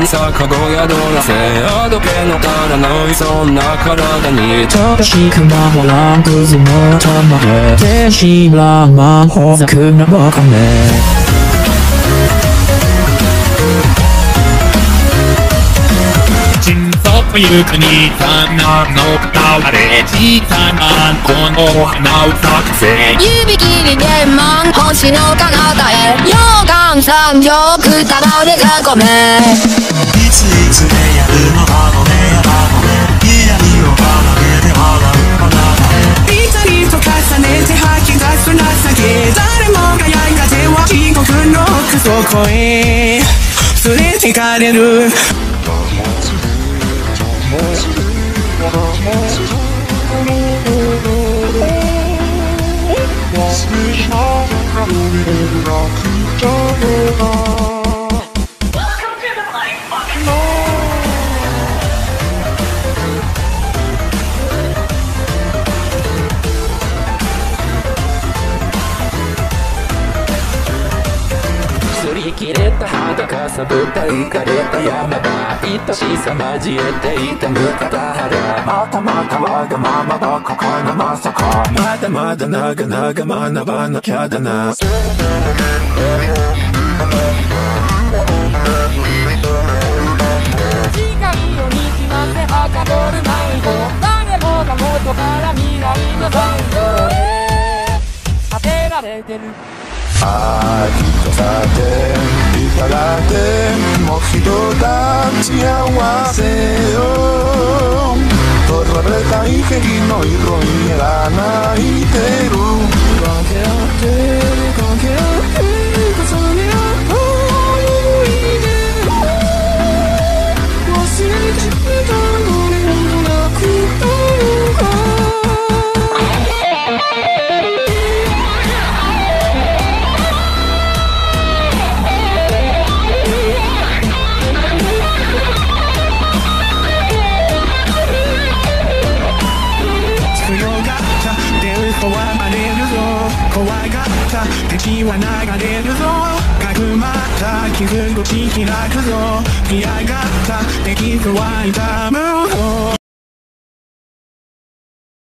んさかご宿らせあどけの足らないそんな体に正しく守らんクズの玉で天使らんまんほざくなバカめゆくにさなの歌われ小さなこの花を咲かせ指切り天満星の彼方へ溶岩山上くたばれがごめいついつでやるのだろうねやだろうね嫌味を奏でて笑うあなたへ痛みと重ねて吐き出す情け誰もがやがては地獄の奥底へ連れてかれる擦り切れた肌かさぶたいかれた山場愛しさ交えていた向かた腹またまたわがままばここのまさかまだまだ長々学ばなきゃだなはかどる迷子誰もが元から未来の残像へ当てられてるあきっとさていたらてもう一つ幸せを取られたい日々の色にやらないてる関係あって関係あって重ね合った思い出忘れてたのにほどなくたのか怖がれるぞ怖がった敵は流れるぞかくまった傷口開くぞ嫌がった敵は痛むぞ